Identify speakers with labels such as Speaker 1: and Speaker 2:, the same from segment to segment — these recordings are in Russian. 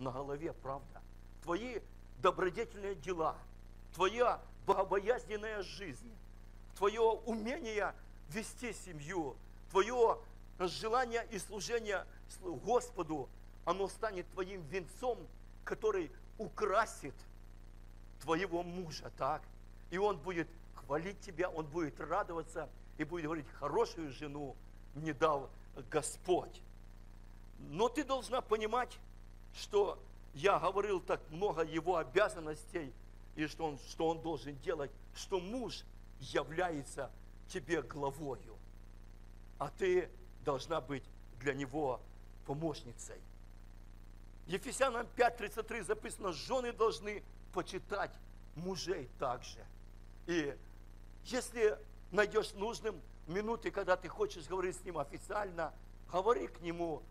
Speaker 1: на голове, правда? Твои добродетельные дела, твоя богобоязненная жизнь, твое умение вести семью, твое желание и служение Господу, оно станет твоим венцом, который украсит твоего мужа, так? И он будет хвалить тебя, он будет радоваться и будет говорить: хорошую жену мне дал Господь. Но ты должна понимать, что я говорил так много его обязанностей, и что он должен делать, что муж является тебе главою, а ты должна быть для него помощницей. Ефесянам 5:33 записано: жены должны почитать мужей также. И если найдешь нужным минуты, когда ты хочешь говорить с ним официально, говори к нему: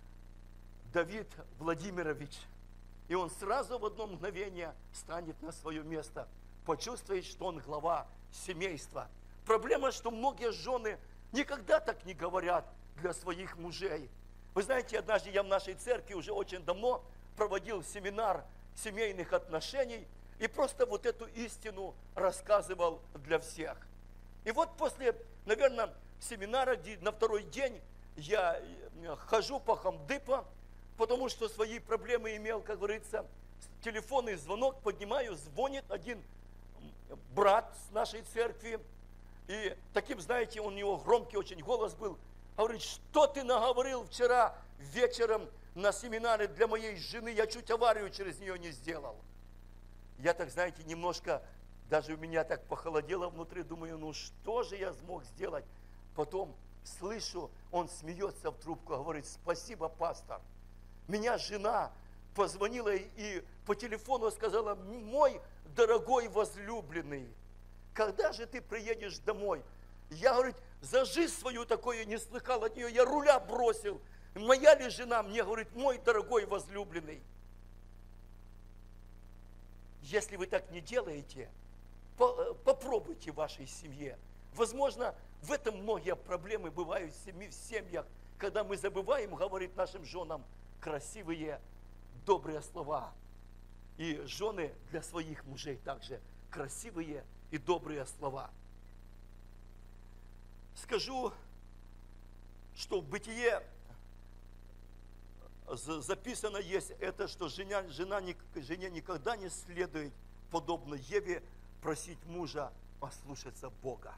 Speaker 1: Давид Владимирович. И он сразу в одно мгновение станет на свое место, почувствует, что он глава семейства. Проблема, что многие жены никогда так не говорят для своих мужей. Вы знаете, однажды я в нашей церкви уже очень давно проводил семинар семейных отношений и просто вот эту истину рассказывал для всех. И вот после, наверное, семинара, где на второй день я хожу по Хамдыпа, потому что свои проблемы имел, как говорится, телефонный звонок, поднимаю, звонит один брат с нашей церкви, и таким, знаете, у него громкий очень голос был, говорит: что ты наговорил вчера вечером на семинаре для моей жены, я чуть аварию через нее не сделал. Я так, знаете, немножко, даже у меня так похолодело внутри, думаю, ну что же я смог сделать? Потом слышу, он смеется в трубку, говорит: спасибо, пастор. Меня жена позвонила и по телефону сказала: мой дорогой возлюбленный, когда же ты приедешь домой? Я, говорит, за жизнь свою такое не слыхал от нее, я руля бросил. Моя ли жена? Мне говорит: мой дорогой возлюбленный. Если вы так не делаете, попробуйте в вашей семье. Возможно, в этом многие проблемы бывают в семьях, когда мы забываем говорить нашим женам красивые, добрые слова. И жены для своих мужей также красивые и добрые слова. Скажу, что в Бытие записано есть это, что жене никогда не следует, подобно Еве, просить мужа послушаться Бога.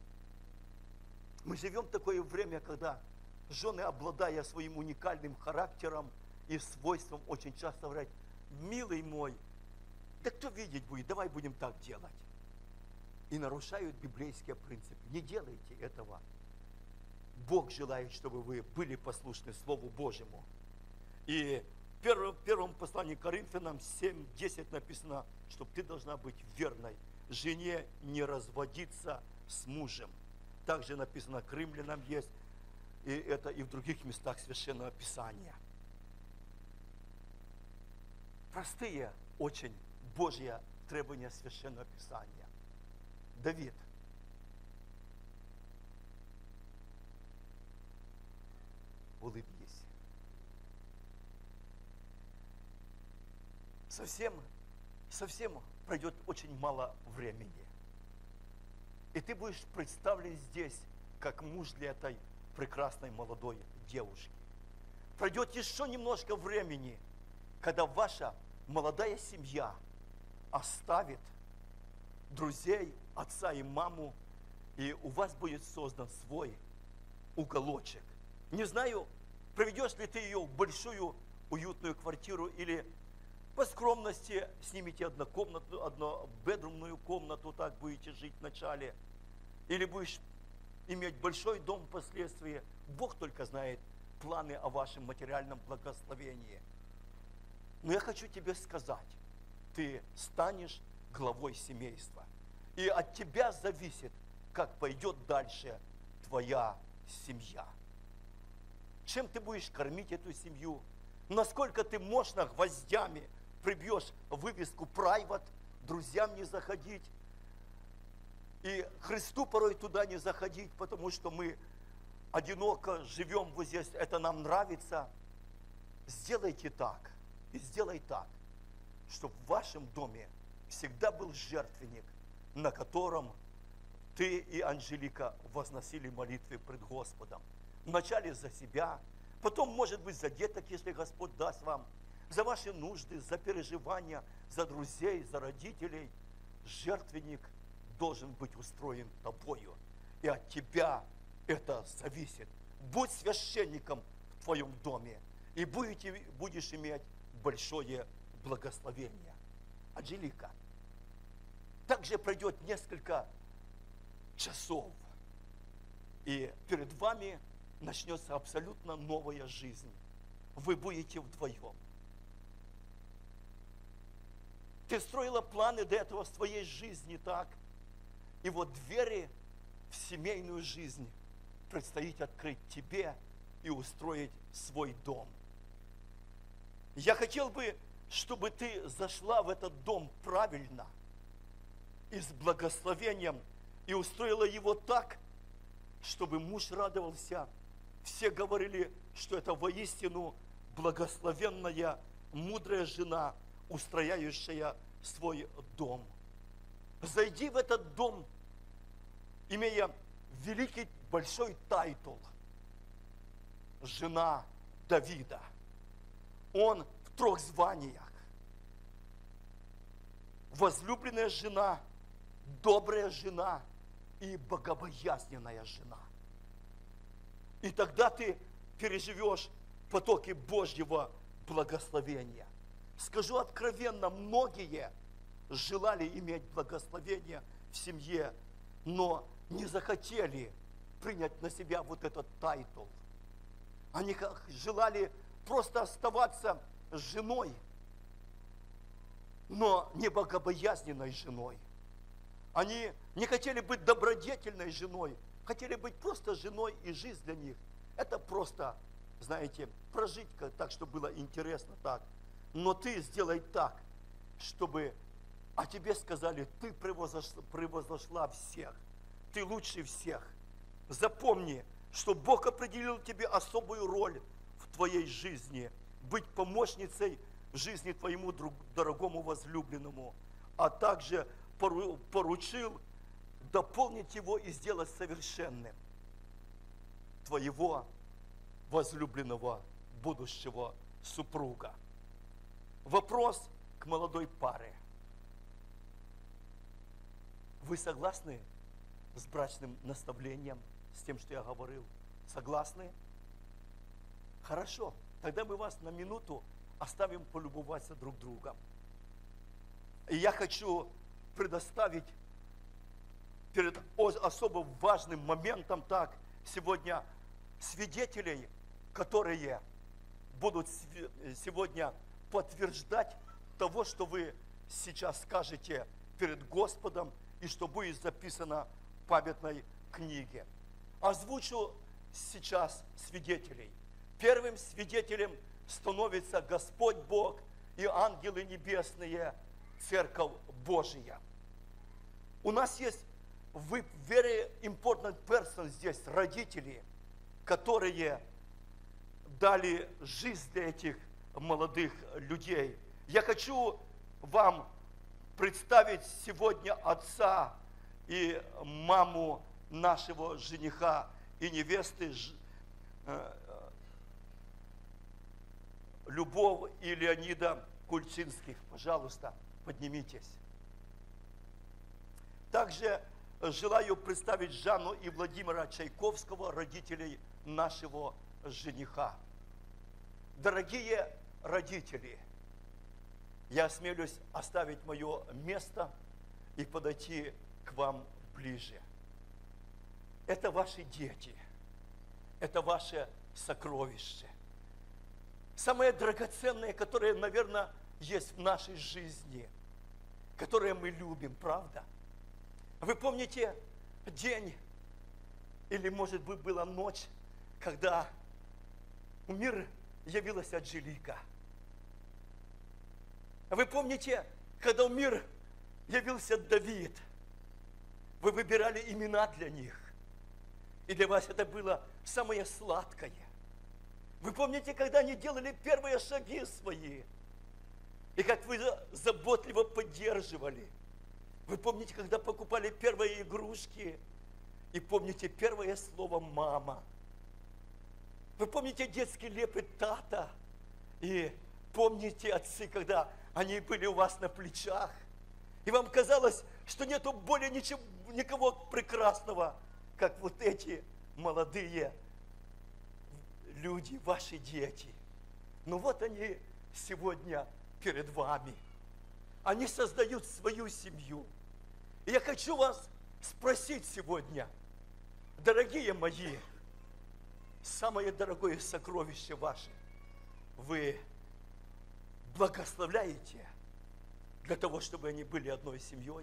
Speaker 1: Мы живем в такое время, когда жены, обладая своим уникальным характером и свойством, очень часто говорят: милый мой, да кто видеть будет, давай будем так делать. И нарушают библейские принципы. Не делайте этого. Бог желает, чтобы вы были послушны Слову Божьему. И в первом послании к Коринфянам 7:10 написано, что ты должна быть верной жене, не разводиться с мужем. Также написано к Римлянам есть, и это и в других местах Священного Писания. Простые очень Божьи требования Священного Писания. Давид. Улыбнись. Совсем пройдет очень мало времени. И ты будешь представлен здесь, как муж для этой прекрасной молодой девушки. Пройдет еще немножко времени, когда ваша молодая семья оставит друзей, отца и маму, и у вас будет создан свой уголочек. Не знаю, приведешь ли ты ее в большую уютную квартиру или по скромности снимите однобедрумную комнату, так будете жить вначале. Или будешь иметь большой дом впоследствии. Бог только знает планы о вашем материальном благословении. Но я хочу тебе сказать, ты станешь главой семейства. И от тебя зависит, как пойдет дальше твоя семья. Чем ты будешь кормить эту семью? Насколько ты мощно гвоздями прибьешь вывеску private, друзьям не заходить. И Христу порой туда не заходить, потому что мы одиноко живем вот здесь, это нам нравится. Сделайте так, И сделай так, чтобы в вашем доме всегда был жертвенник, на котором ты и Анжелика возносили молитвы пред Господом. Вначале за себя, потом, может быть, за деток, если Господь даст вам, за ваши нужды, за переживания, за друзей, за родителей. Жертвенник должен быть устроен тобою. И от тебя это зависит. Будь священником в твоем доме, и будешь иметь большое благословение. Анжелика, также пройдет несколько часов, и перед вами начнется абсолютно новая жизнь. Вы будете вдвоем. Ты строила планы до этого в своей жизни так, и вот двери в семейную жизнь предстоит открыть тебе и устроить свой дом. Я хотел бы, чтобы ты зашла в этот дом правильно и с благословением, и устроила его так, чтобы муж радовался. Все говорили, что это воистину благословенная, мудрая жена, устрояющая свой дом. Зайди в этот дом, имея великий большой тайтл. Жена Давида. Он в 3 званиях. Возлюбленная жена, добрая жена и богобоязненная жена. И тогда ты переживешь потоки Божьего благословения. Скажу откровенно, многие желали иметь благословение в семье, но не захотели принять на себя вот этот тайтл. Они желали просто оставаться женой, но не богобоязненной женой. Они не хотели быть добродетельной женой, хотели быть просто женой, и жизнь для них – это просто, знаете, прожить так, чтобы было интересно так. Но ты сделай так, чтобы о тебе сказали: ты превозошла всех, ты лучше всех. Запомни, что Бог определил тебе особую роль в твоей жизни, быть помощницей в жизни твоему дорогому возлюбленному, а также поручил дополнить его и сделать совершенным твоего возлюбленного будущего супруга. Вопрос к молодой паре. Вы согласны с брачным наставлением, с тем, что я говорил? Согласны? Хорошо. Тогда мы вас на минуту оставим полюбоваться друг другом. И я хочу предоставить перед особо важным моментом так сегодня свидетелей, которые будут сегодня подтверждать того, что вы сейчас скажете перед Господом и что будет записано в памятной книге. Озвучу сейчас свидетелей. Первым свидетелем становится Господь Бог и ангелы небесные, Церковь Божия. У нас есть very important person здесь, родители, которые дали жизнь для этих молодых людей. Я хочу вам представить сегодня отца и маму нашего жениха и невесты Любовь и Леонида Кульчинских. Пожалуйста, поднимитесь. Также желаю представить Жанну и Владимира Чайковского, родителей нашего жениха. Дорогие родители, я осмелюсь оставить мое место и подойти к вам ближе. Это ваши дети, это ваше сокровище. Самое драгоценное, которое, наверное, есть в нашей жизни, которое мы любим, правда? Вы помните день, или, может быть, была ночь, когда в мир явилась Анжелика? Вы помните, когда в мир явился Давид? Вы выбирали имена для них. И для вас это было самое сладкое. Вы помните, когда они делали первые шаги свои? И как вы заботливо поддерживали. Вы помните, когда покупали первые игрушки, и помните первое слово «мама». Вы помните детский лепет «тата», и помните отцы, когда они были у вас на плечах, и вам казалось, что нету более никого прекрасного, как вот эти молодые люди, ваши дети. Но вот они сегодня перед вами. Они создают свою семью. И я хочу вас спросить сегодня, дорогие мои, самое дорогое сокровище ваше, вы благословляете для того, чтобы они были одной семьей?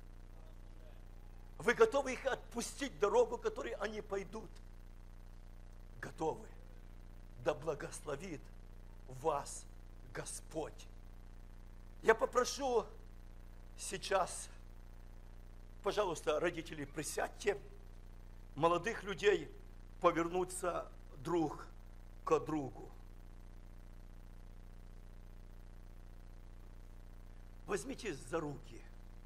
Speaker 1: Вы готовы их отпустить дорогу, которой они пойдут? Готовы? Да благословит вас Господь. Я попрошу сейчас, пожалуйста, родители, присядьте, молодых людей повернуться друг к другу. Возьмитесь за руки.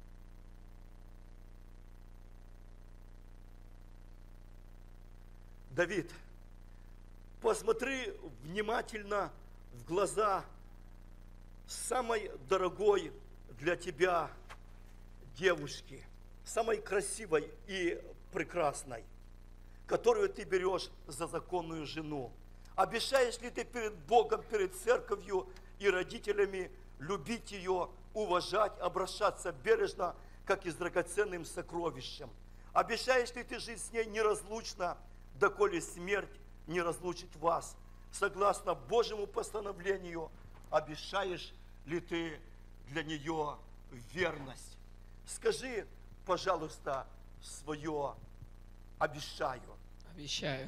Speaker 1: Давид, посмотри внимательно в глаза самой дорогой для тебя девушки, самой красивой и прекрасной, которую ты берешь за законную жену. Обещаешь ли ты перед Богом, перед церковью и родителями любить ее, уважать, обращаться бережно, как и с драгоценным сокровищем? Обещаешь ли ты жить с ней неразлучно, доколе смерть не разлучит вас? Согласно Божьему постановлению, обещаешь ли ты для нее верность? Скажи, пожалуйста, свое «обещаю».
Speaker 2: Обещаю.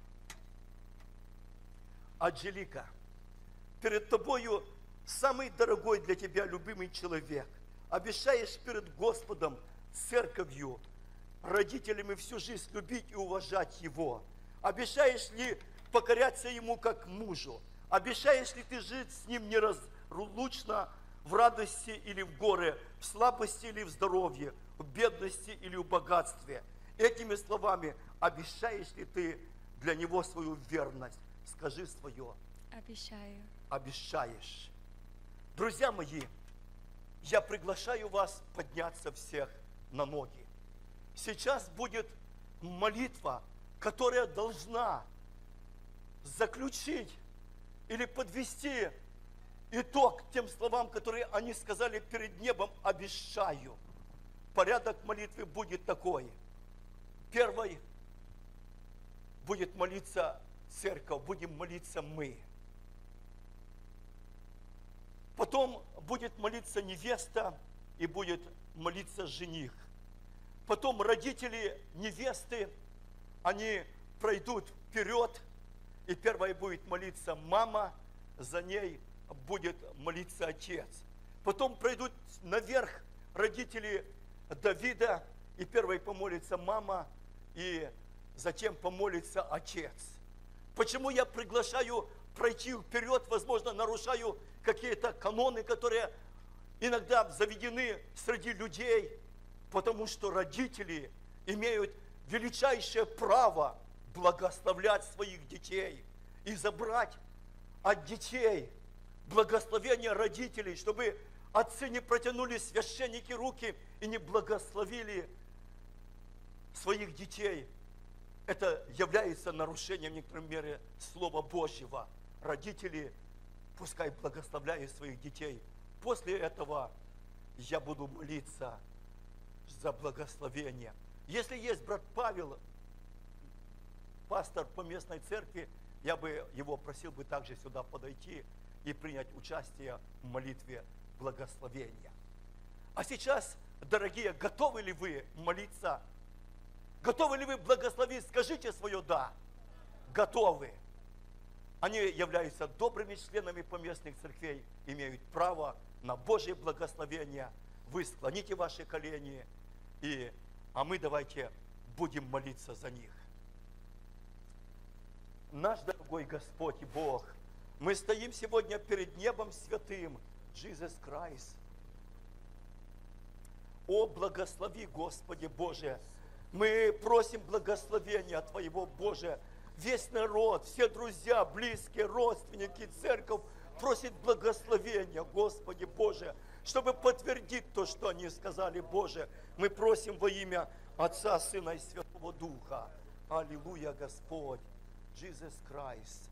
Speaker 1: Анжелика, перед тобою самый дорогой для тебя любимый человек. Обещаешь перед Господом, церковью, родителями всю жизнь любить и уважать его? Обещаешь ли покоряться ему как мужу? Обещаешь ли ты жить с ним неразлучно в радости или в горе, в слабости или в здоровье, в бедности или в богатстве? Этими словами, обещаешь ли ты для него свою верность? Скажи свое.
Speaker 3: Обещаю.
Speaker 1: Обещаешь. Друзья мои, я приглашаю вас подняться всех на ноги. Сейчас будет молитва, которая должна заключить или подвести итог тем словам, которые они сказали перед небом: обещаю. Порядок молитвы будет такой. Первый будет молиться церковь, будем молиться мы. Потом будет молиться невеста и будет молиться жених. Потом родители невесты, они пройдут вперед, и первой будет молиться мама, за ней будет молиться отец. Потом пройдут наверх родители Давида, и первой помолится мама, и затем помолится отец. Почему я приглашаю пройти вперед, возможно, нарушаю какие-то каноны, которые иногда заведены среди людей, потому что родители имеют величайшее право благословлять своих детей и забрать от детей благословение родителей, чтобы отцы не протянули, священники, руки и не благословили своих детей. Это является нарушением, в некоторой мере, Слова Божьего. Родители пускай благословляют своих детей. После этого я буду молиться за благословение. Если есть брат Павел, пастор по местной церкви, я бы его просил бы также сюда подойти и принять участие в молитве благословения. А сейчас, дорогие, готовы ли вы молиться? Готовы ли вы благословить? Скажите свое «да». Готовы. Они являются добрыми членами поместных церквей, имеют право на Божье благословение. Вы склоните ваши колени, а мы давайте будем молиться за них. Наш дорогой Господь и Бог, мы стоим сегодня перед небом святым, Jesus Christ. О, благослови, Господи Боже. Мы просим благословения Твоего, Боже. Весь народ, все друзья, близкие, родственники, церковь просит благословения, Господи Боже, чтобы подтвердить то, что они сказали, Боже. Мы просим во имя Отца, Сына и Святого Духа. Аллилуйя, Господь. Jesus Christ.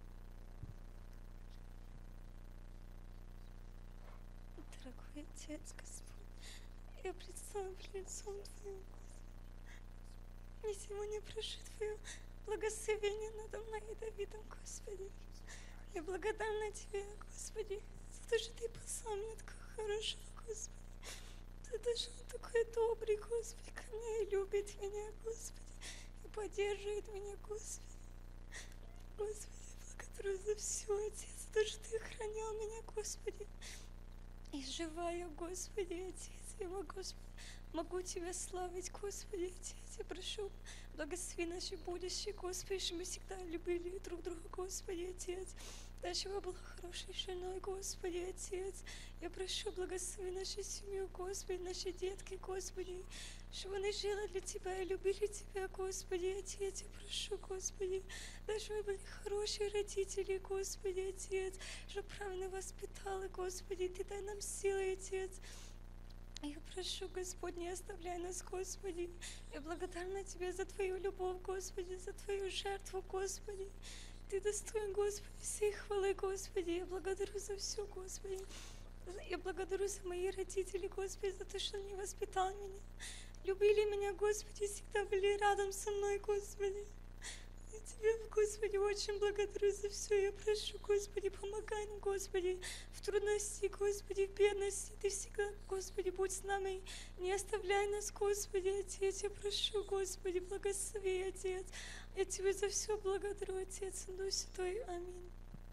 Speaker 2: Дорогой Отец, Господь, я предстала пред лицом Твоим, Господи. И сегодня прошу Твое благословение надо мной и Давидом, Господи. Я благодарна Тебе, Господи, за то, что Ты послал мне такого хорошего, Господи. За то, что Он такой добрый, Господи, ко мне и любит меня, Господи, и поддерживает меня, Господи. Господи, я благодарю за все, Отец, за то, что Ты охранял меня, Господи. И жива я, Господи, Отец, я могу Тебя славить, Господи, Отец. Я прошу, благослови наше будущее, Господи, чтобы мы всегда любили друг друга, Господи, Отец. Дай, чтобы я была хорошей женой, Господи, Отец. Я прошу, благослови нашу семью, Господи, наши детки, Господи, чтобы они жили для Тебя и любили Тебя, Господи, Отец. Я прошу, Господи, дай, чтобы были хорошие родители, Господи, Отец, чтобы правильно воспитали, Господи. Ты дай нам силы, Отец. Я прошу, Господь, не оставляй нас, Господи. Я благодарна Тебе за Твою любовь, Господи, за Твою жертву, Господи. Ты достоин, Господи, всей хвалы, Господи. Я благодарю за все, Господи. Я благодарю за мои родители, Господи, за то, что они воспитали меня. Любили меня, Господи, всегда были рядом со мной, Господи. Я Тебе, Господи, очень благодарю за все. Я прошу, Господи, помогай нам, Господи, в трудности, Господи, в бедности. Ты всегда, Господи, будь с нами. Не оставляй нас, Господи, Отец. Я прошу, Господи, благослови, Отец. Я Тебе за все благодарю, Отец, Дух Святой. Аминь.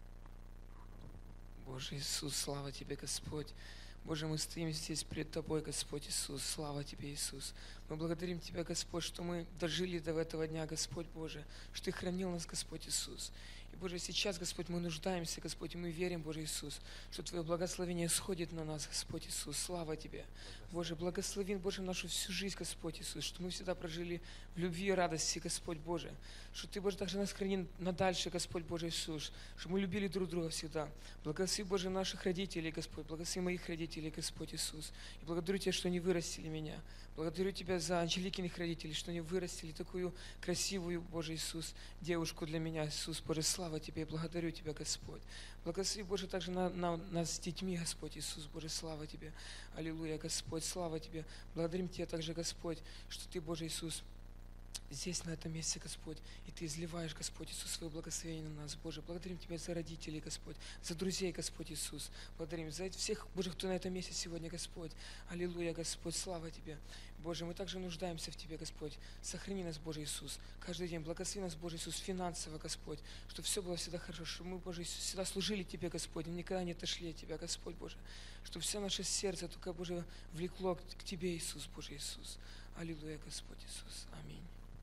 Speaker 3: Боже Иисус, слава Тебе, Господь. Боже, мы стоим здесь перед Тобой, Господь Иисус. Слава Тебе, Иисус. Мы благодарим Тебя, Господь, что мы дожили до этого дня, Господь Боже, что Ты хранил нас, Господь Иисус. И, Боже, сейчас, Господь, мы нуждаемся, Господь, и мы верим, Боже Иисус, что Твое благословение сходит на нас, Господь Иисус. Слава Тебе. Боже, благослови, Боже, нашу всю жизнь, Господь Иисус, что мы всегда прожили в любви и радости, Господь Боже. Что Ты, Боже, также нас храни надальше, Господь Боже Иисус, чтобы мы любили друг друга всегда. Благослови, Боже, наших родителей, Господь, благослови моих родителей, Господь Иисус. И благодарю Тебя, что они вырастили меня. Благодарю Тебя за Анжеликиных родителей, что они вырастили такую красивую, Боже Иисус, девушку для меня, Иисус. Боже, слава Тебе, и благодарю Тебя, Господь. Благослови, Боже, также нас с детьми, Господь Иисус. Боже, слава Тебе. Аллилуйя, Господь, слава Тебе. Благодарим Тебя также, Господь, что Ты, Боже Иисус, здесь, на этом месте, Господь, и Ты изливаешь, Господь Иисус, свое благословение на нас, Боже. Благодарим Тебя за родителей, Господь, за друзей, Господь Иисус. Благодарим за всех, Боже, кто на этом месте сегодня, Господь. Аллилуйя, Господь, слава Тебе. Боже, мы также нуждаемся в Тебе, Господь. Сохрани нас, Боже Иисус, каждый день. Благослови нас, Боже Иисус, финансово, Господь, чтобы все было всегда хорошо, чтобы мы, Боже Иисус, всегда служили Тебе, Господь, и никогда не отошли от Тебя, Господь, Боже. Чтобы все наше сердце только, Боже, влекло к Тебе, Иисус, Боже Иисус. Аллилуйя, Господь Иисус. Аминь.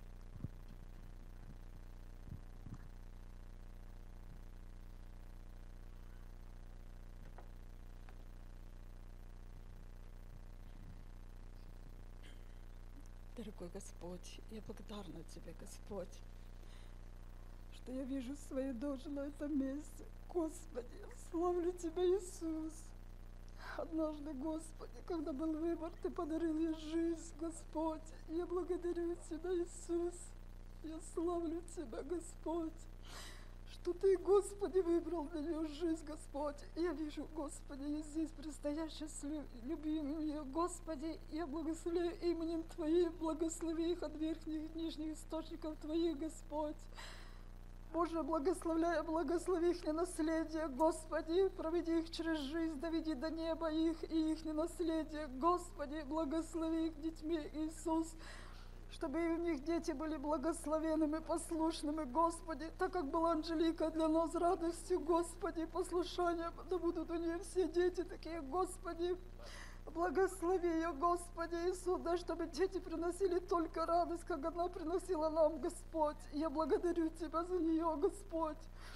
Speaker 4: Дорогой Господь, я благодарна Тебе, Господь, что я вижу свою душу на этом месте. Господи, славлю Тебя, Иисус. Однажды, Господи, когда был выбор, Ты подарил мне жизнь, Господь. Я благодарю Тебя, Иисус. Я славлю Тебя, Господь, что Ты, Господи, выбрал для нее жизнь, Господь. Я вижу, Господи, я здесь предстоящая с любимыми, Господи, я благословляю именем Твоим, благослови их от верхних и нижних источников Твоих, Господь. Боже, благослови их наследие, Господи, проведи их через жизнь, доведи до неба их и их наследие, Господи, благослови их детьми, Иисус, чтобы и у них дети были благословенными, послушными, Господи, так как была Анжелика для нас радостью, Господи, послушанием, да будут у нее все дети такие, Господи. Благослови ее, Господи Иисус, да, чтобы дети приносили только радость, как она приносила нам, Господь. Я благодарю Тебя за нее, Господь.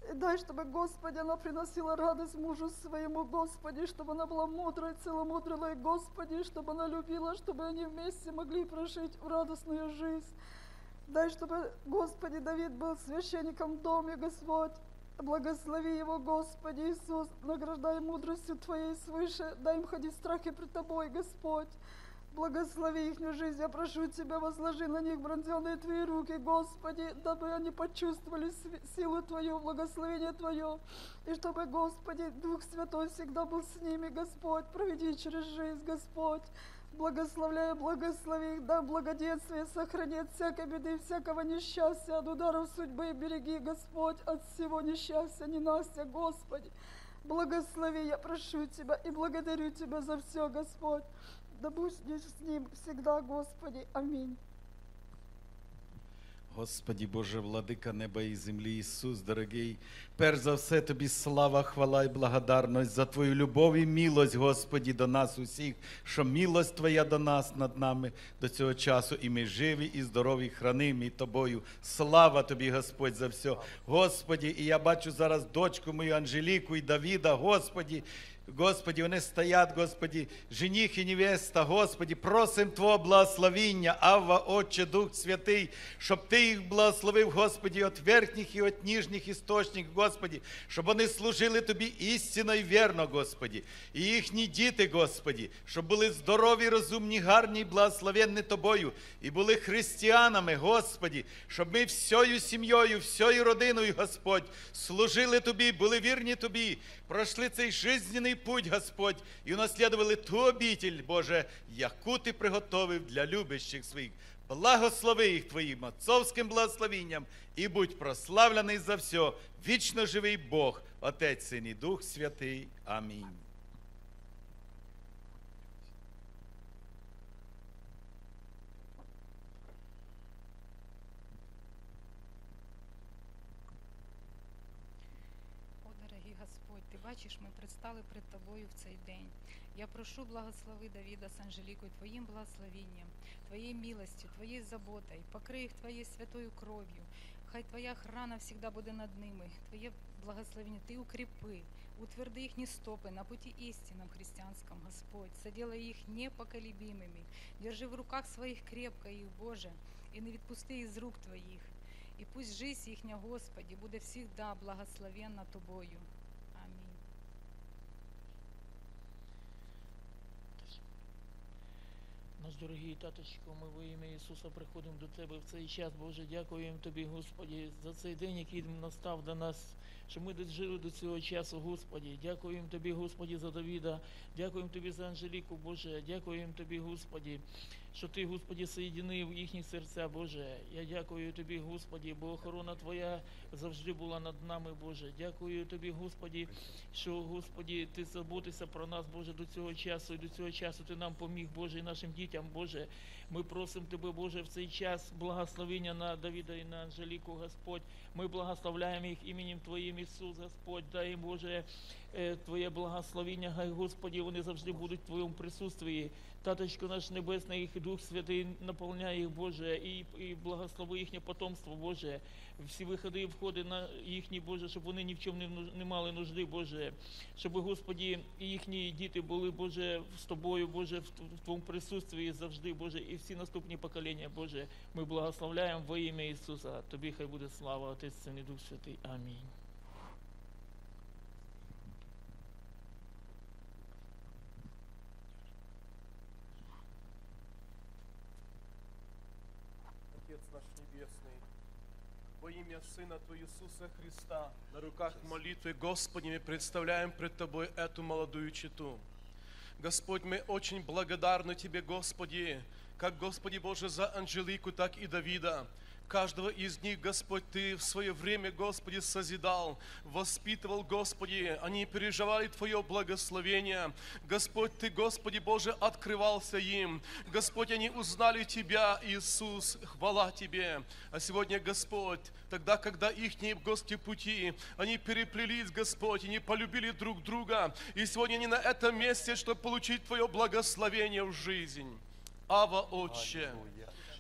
Speaker 4: И дай, чтобы, Господи, она приносила радость мужу своему, Господи, чтобы она была мудрой, целомудренной, Господи, чтобы она любила, чтобы они вместе могли прожить в радостную жизнь. Дай, чтобы, Господи, Давид был священником в доме, Господь. Благослови его, Господи Иисус, награждай мудростью Твоей свыше, дай им ходить в страхе пред Тобой, Господь. Благослови их жизнь, я прошу Тебя, возложи на них бронзенные Твои руки, Господи, дабы они почувствовали силу Твою, благословение Твое, и чтобы, Господи, Дух Святой всегда был с ними, Господь, проведи через жизнь, Господь. Благословляй, благослови их, дай благоденствие, сохрани от всякой беды, всякого несчастья, от ударов судьбы, береги, Господь, от всего несчастья, ненастья, Господи. Благослови, я прошу Тебя и благодарю Тебя за все, Господь. Да будь с ним всегда, Господи. Аминь.
Speaker 5: Господи Боже, владика неба і землі, Ісус, дорогий, перш за все Тобі слава, хвала і благодарність за Твою любов і милость, Господі, до нас усіх, що милость Твоя до нас над нами до цього часу, і ми живі і здорові, хранимі Тобою. Слава Тобі, Господь, за все. Господі, і я бачу зараз дочку мою Анжеліку і Давіда, Господі, Господи, вони стоять, Господи, жених і невеста, Господи, просим Твого благословіння, Авва, Отче, Дух Святий, щоб Ти їх благословив, Господи, від верхніх і від ніжніх істочників, Господи, щоб вони служили Тобі істинно і вірно, Господи, і їхні діти, Господи, щоб були здорові, розумні, гарні, благословенні Тобою, і були християнами, Господи, щоб ми всією сім'єю, всією родиною, Господь, служили Тобі, були вірні Тобі, пройшли цей жизненний путь, Господь, і унаслідували ту обітель, Боже, яку Ти приготовив для любящих своїх. Благослови їх Твоїм отцовським благословінням і будь прославлений за все. Вічно живий Бог, Отець, Син і Дух Святий. Амінь.
Speaker 6: Ти бачиш, ми предстали пред Тобою в цей день. Я прошу, благослови Давіда з Анжелікою Твоїм благословенням, Твоєю милостю, Твоєю заботою, покрий їх Твоєю святою кров'ю. Хай Твоя охрана всегда буде над ними, Твоє благословення Ти укріпи, утверди їхні стопи на путі істинном християнском, Господь, соделай їх непоколебимыми, держи в руках своїх крепко їх, Боже, і не відпусти із рук Твоїх. І пусть жизнь їхня, Господі, буде всегда благословенна Тобою.
Speaker 7: Наш дорогий таточко, ми во ім'я Ісуса приходимо до Тебе в цей час, Боже, дякуємо Тобі, Господі, за цей день, який настав до нас, що ми дожили до цього часу, Господі. Дякуємо Тобі, Господі, за Давіда, дякуємо Тобі за Анжеліку, Боже, дякуємо Тобі, Господі, що Ти, Господі, соєдинив їхні серця, Боже. Я дякую Тобі, Господі, бо охорона Твоя завжди була над нами, Боже. Дякую Тобі, Господі, що, Господі, Ти заботишся про нас, Боже, до цього часу, і до цього часу Ти нам поміг, Боже, і нашим дітям, Боже. Ми просимо Тебе, Боже, в цей час благословення на Давіда і на Анжеліку, Господь. Ми благословляємо їх іменем Твоїм, Ісус, Господь. Дай їм, Боже, Твоє благословення, хай, Господі, вони завжди будуть в Твоєму присутствії. Таточко наш Небесний, їх Дух Святий наповняє їх, Боже, і благослови їхнє потомство, Боже. Всі виходи і входи на їхні, Боже, щоб вони ні в чому не мали нужди, Боже. Щоб, Господі, і їхні діти були, Боже, з Тобою, Боже, в Твоєму присутствії завжди, Боже, і всі наступні покоління, Боже. Ми благословляємо во ім'я Ісуса. Тобі хай буде слава, Отець, Син і Дух Святий. Амінь.
Speaker 8: Отец наш Небесный, во имя Сына Твоего Иисуса Христа, на руках молитвы, Господи, мы представляем пред Тобой эту молодую чету. Господь, мы очень благодарны Тебе, Господи, как, Господи Боже, за Анжелику, так и Давида. Каждого из них, Господь, Ты в свое время, Господи, созидал, воспитывал, Господи. Они переживали Твое благословение. Господь, Ты, Господи Боже, открывался им. Господь, они узнали Тебя, Иисус, хвала Тебе. А сегодня, Господь, тогда, когда их, Господи, пути, они переплелись, Господь, они полюбили друг друга. И сегодня они на этом месте, чтобы получить Твое благословение в жизнь. Ава, Отче,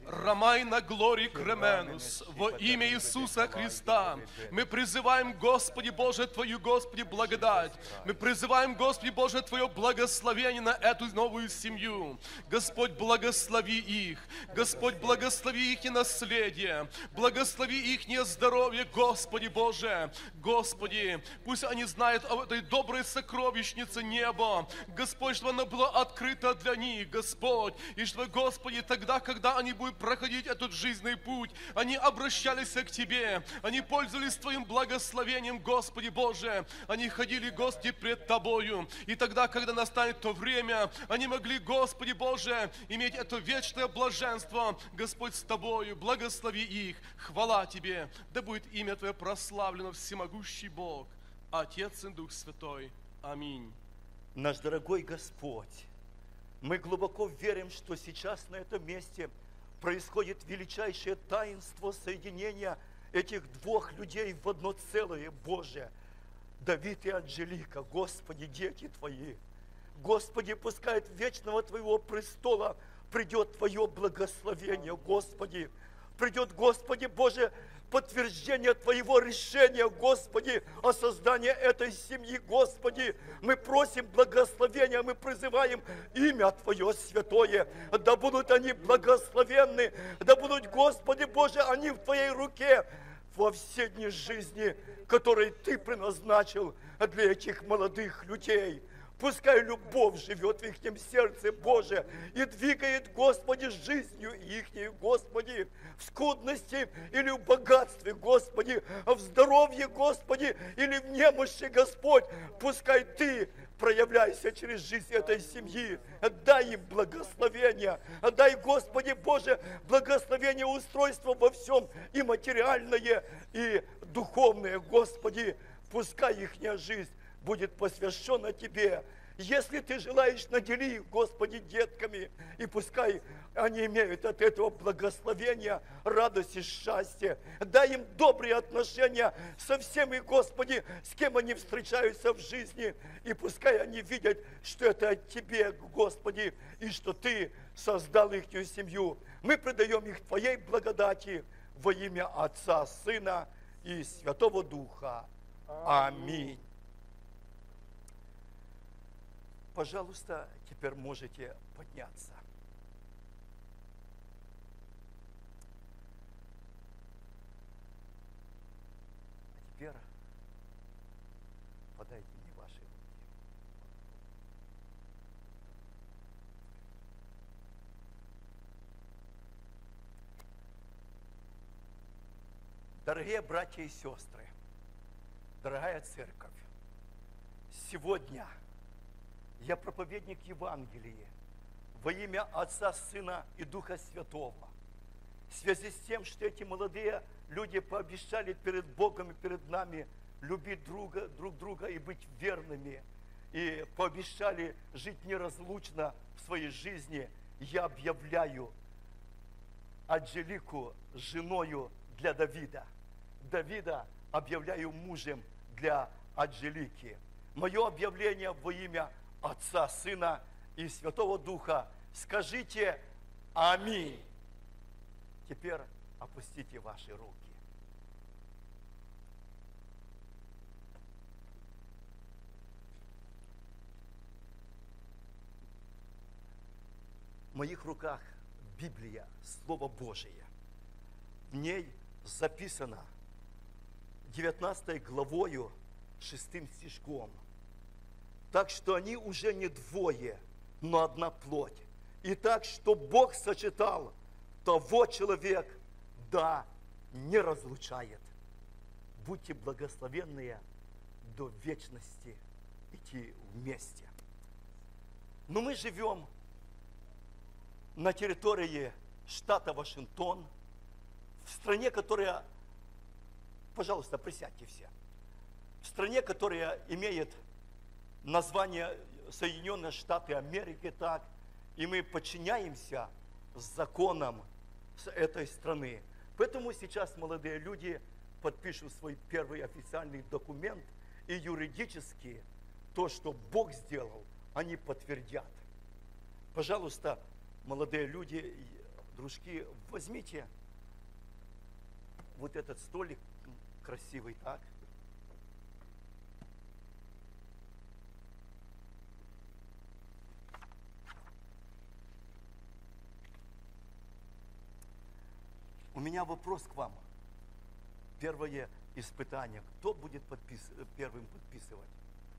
Speaker 8: Рамайна глори кременус. Во имя Иисуса Христа мы призываем, Господи Боже, Твою, Господи, благодать. Мы призываем, Господи Боже, Твое благословение на эту новую семью. Господь, благослови их. Господь, благослови их и наследие. Благослови их здоровье, Господи Боже. Господи, пусть они знают об этой доброй сокровищнице неба. Господь, чтобы она была открыта для них, Господь. И чтобы, Господи, тогда, когда они будут проходить этот жизненный путь, они обращались к Тебе. Они пользовались Твоим благословением, Господи Боже. Они ходили, Господи, пред Тобою. И тогда, когда настанет то время, они могли, Господи Боже, иметь это вечное блаженство, Господь, с Тобою. Благослови их. Хвала Тебе. Да будет имя Твое прославлено, всемогущий Бог, Отец и Дух Святой. Аминь.
Speaker 1: Наш дорогой Господь, мы глубоко верим, что сейчас на этом месте происходит величайшее таинство соединения этих двух людей в одно целое, Боже. Давид и Анжелика, Господи, дети Твои. Господи, пускай от вечного Твоего престола придет Твое благословение, Господи. Придет, Господи Боже, подтверждение Твоего решения, Господи, о создании этой семьи, Господи. Мы просим благословения, мы призываем имя Твое святое. Да будут они благословенны, да будут, Господи Боже, они в Твоей руке во все дни жизни, которые Ты предназначил для этих молодых людей. Пускай любовь живет в их сердце, Боже, и двигает, Господи, жизнью ихней, Господи, в скудности или в богатстве, Господи, в здоровье, Господи, или в немощи, Господь. Пускай Ты проявляйся через жизнь этой семьи. Дай им благословение. Дай, Господи Боже, благословение устройства во всем, и материальное, и духовное, Господи. Пускай ихняя жизнь будет посвящена Тебе. Если Ты желаешь, надели их, Господи, детками, и пускай они имеют от этого благословения, радость и счастье. Дай им добрые отношения со всеми, Господи, с кем они встречаются в жизни, и пускай они видят, что это от Тебе, Господи, и что Ты создал их семью. Мы предаем их Твоей благодати во имя Отца, Сына и Святого Духа. Аминь. Пожалуйста, теперь можете подняться. А теперь подайте мне ваши руки. Дорогие братья и сестры, дорогая церковь, сегодня я проповедник Евангелия во имя Отца, Сына и Духа Святого. В связи с тем, что эти молодые люди пообещали перед Богом и перед нами любить друг друга и быть верными, и пообещали жить неразлучно в своей жизни, я объявляю Анжелику женою для Давида. Давида объявляю мужем для Анжелики. Мое объявление во имя Отца, Сына и Святого Духа. Скажите аминь. Теперь опустите ваши руки. В моих руках Библия, Слово Божие. В ней записано 19 главою 6 стишком. Так что они уже не двое, но одна плоть. И так, что Бог сочетал, того человек да не разлучает. Будьте благословенные до вечности идти вместе. Но мы живем на территории штата Вашингтон, в стране, которая, пожалуйста, присядьте все, в стране, которая имеет название Соединенные Штаты Америки, так, и мы подчиняемся законам этой страны. Поэтому сейчас молодые люди подпишут свой первый официальный документ, и юридически то, что Бог сделал, они подтвердят. Пожалуйста, молодые люди, Дружки, возьмите вот этот столик красивый, так? У меня вопрос к вам. Первое испытание. Кто будет первым подписывать?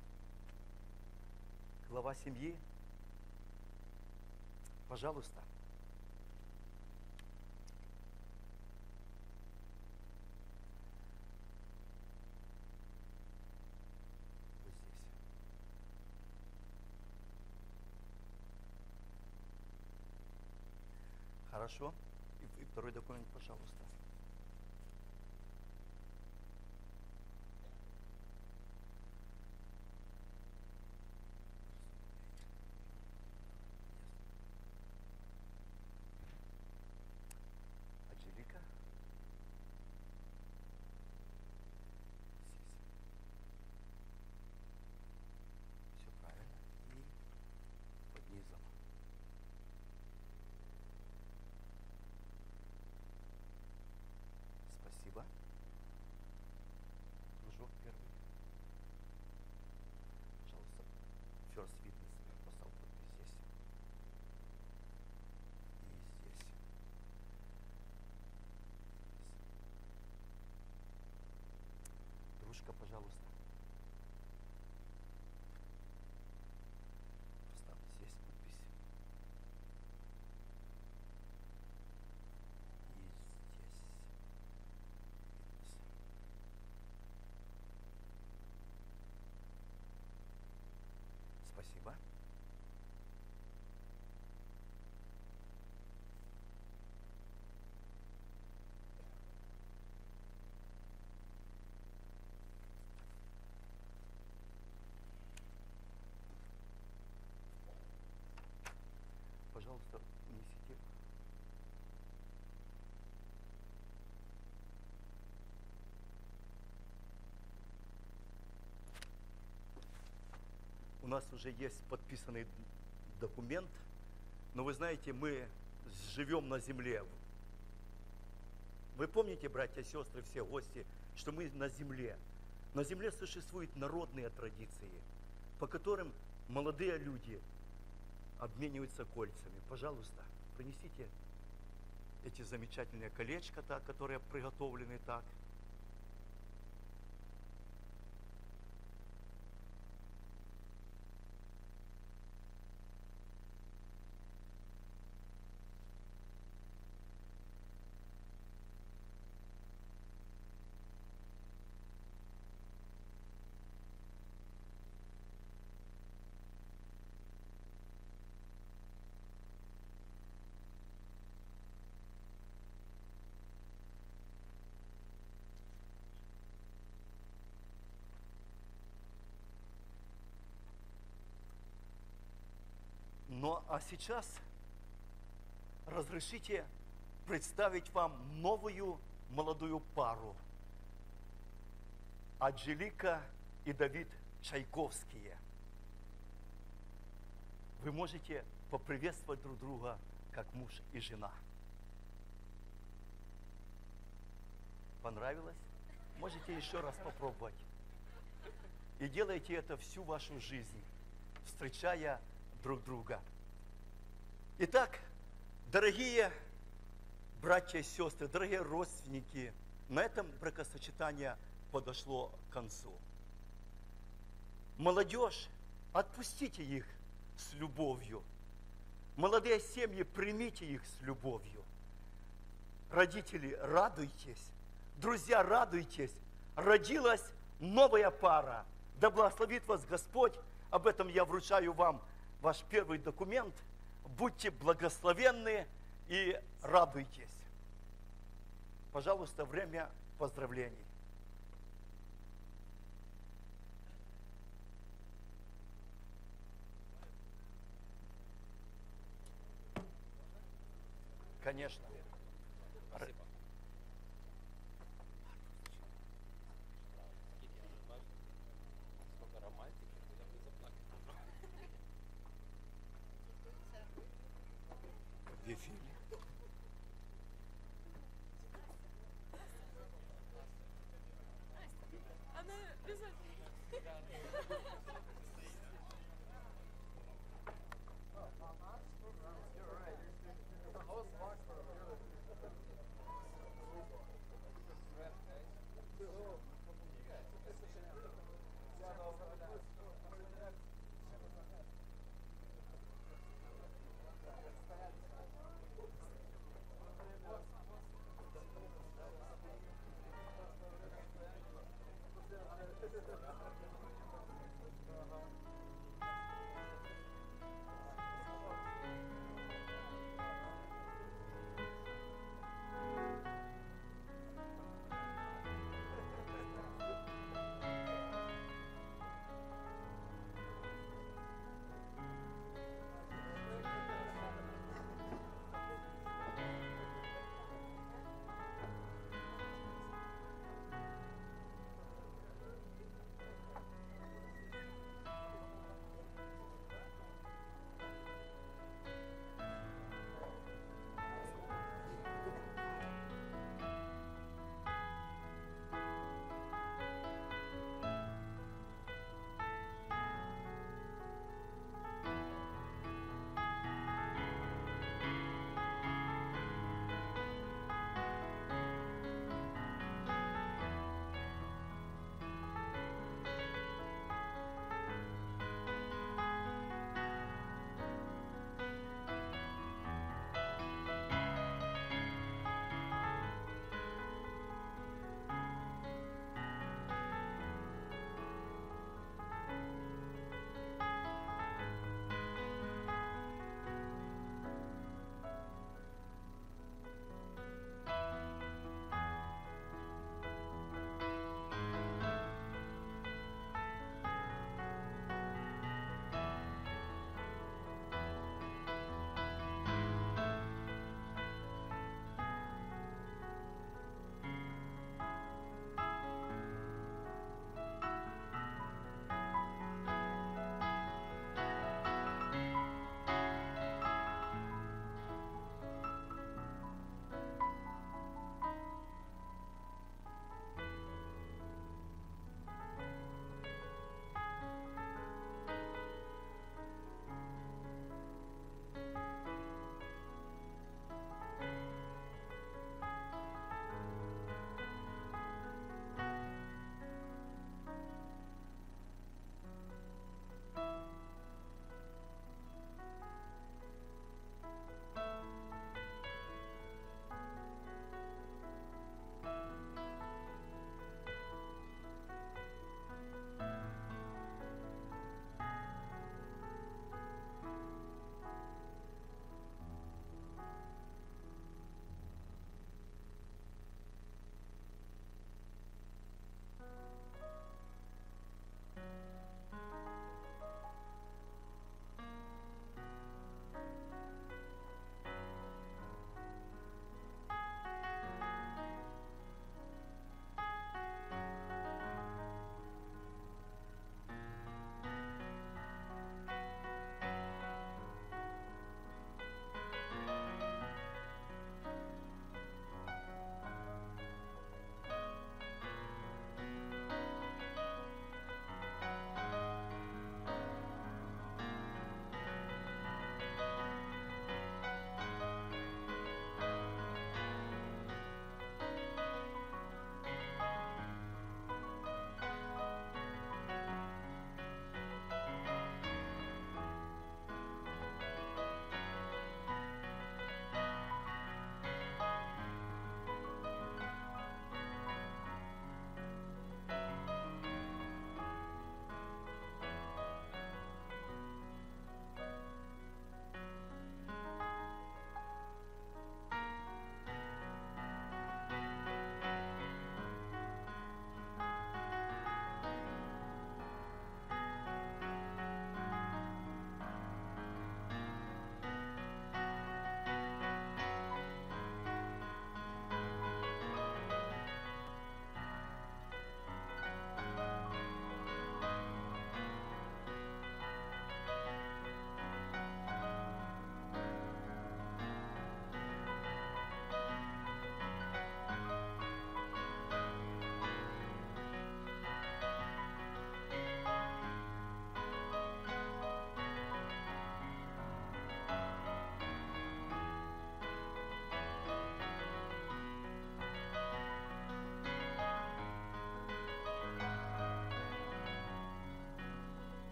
Speaker 1: Глава семьи? Пожалуйста. Вот здесь. Хорошо. И второй документ, пожалуйста. Анжелика. Все правильно. И под низом. Спасибо. Кружок первый. Пожалуйста. First witness. Я поставил подпись здесь. И здесь. Дружка, пожалуйста. Поставьте здесь подпись. И здесь. Спасибо. Пожалуйста, унесите. У нас уже есть подписанный документ, но вы знаете, мы живем на земле. Вы помните, братья и сестры, все гости, что мы на земле. На земле существуют народные традиции, по которым молодые люди обмениваются кольцами. Пожалуйста, принесите эти замечательные колечко, так, которые приготовлены так. Ну, а сейчас разрешите представить вам новую молодую пару. Анжелика и Давид Чайковские. Вы можете поприветствовать друг друга как муж и жена. Понравилось? Можете еще раз попробовать. И делайте это всю вашу жизнь, встречая друг друга. Итак, дорогие братья и сестры, дорогие родственники, на этом бракосочетание подошло к концу. Молодежь, отпустите их с любовью. Молодые семьи, примите их с любовью. Родители, радуйтесь. Друзья, радуйтесь. Родилась новая пара. Да благословит вас Господь. Об этом я вручаю вам ваш первый документ. Будьте благословенны и радуйтесь. Пожалуйста, время поздравлений. Конечно.